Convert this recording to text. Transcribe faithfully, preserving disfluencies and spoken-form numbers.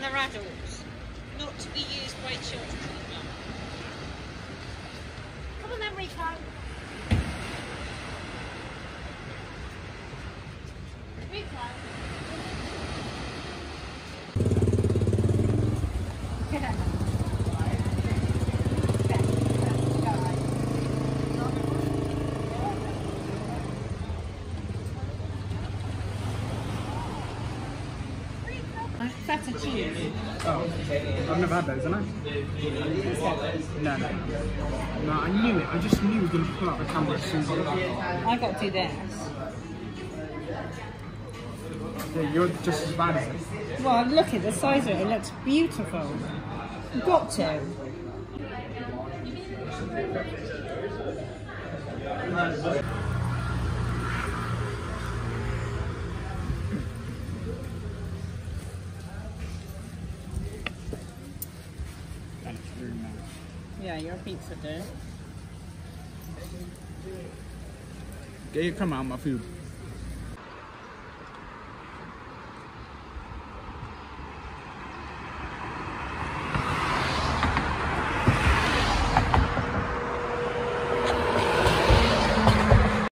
they're adults. Not to be used by children. Come on then, Rico. Rico. Feta cheese. Oh, I've never had those, have I? No, no. No, I knew it. I just knew we were going to pull out the camera as soon as I got it. I got to do this. Yeah, you're just as bad as it. Well, look at the size of it. It looks beautiful. You've got to. Yeah, you're a pizza dude. Get your camera out of my food.